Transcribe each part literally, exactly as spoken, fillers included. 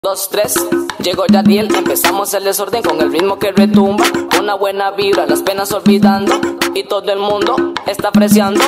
Dos, tres, llegó Yadiel, empezamos el desorden con el ritmo que retumba. Una buena vibra, las penas olvidando, y todo el mundo está apreciando.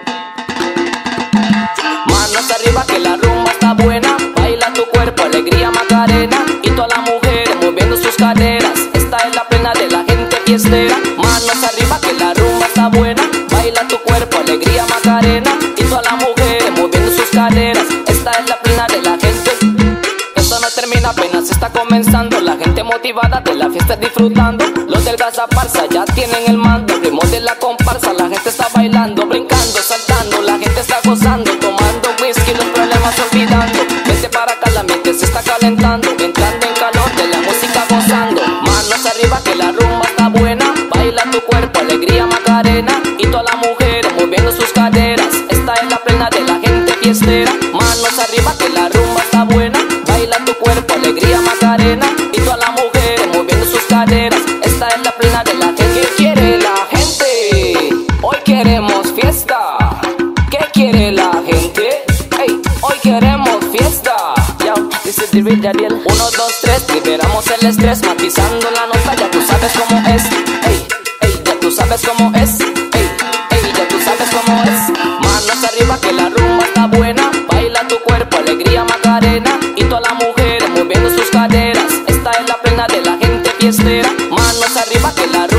Manos arriba que la rumba está buena, baila tu cuerpo, alegría Macarena, y todas las mujeres moviendo sus caderas. Esta es la plena de la gente fiestera. Manos arriba que la rumba está buena, baila tu cuerpo, alegría Macarena, y todas las mujeres moviendo sus caderas. Esta es la plena de la gente. Termina, apenas está comenzando. La gente motivada de la fiesta disfrutando. Los del Gazaparsa ya tienen el mando. El ritmo de la comparsa, la gente está bailando, brincando, saltando. La gente está gozando, tomando whisky, los problemas olvidando. Vete para acá, la mente se está calentando, entrando en calor de la música gozando. Manos arriba que la rumba está buena, baila tu cuerpo, alegría Macarena, y todas las mujeres moviendo sus caderas. Esta es la plena de la gente fiestera. Manos arriba que la rumba está buena, baila tu cuerpo, alegría Macarena, y todas las mujeres moviendo sus caderas. Esta es la plena de la gente. ¿Qué quiere la gente? Hoy queremos fiesta. ¿Qué quiere la gente? Hey, hoy queremos fiesta. Yo, this is the real Yadiel. Uno, dos, tres, liberamos el estrés, matizando la nota, ya tú sabes cómo es. Hey, hey, ya tú sabes cómo es. Hey, hey, ya tú sabes cómo es. Manos arriba que la rumba está buena, baila tu cuerpo, alegría Macarena, y todas las mujeres moviendo sus caderas. Esta es la plena de la gente fiestera. Manos arriba que la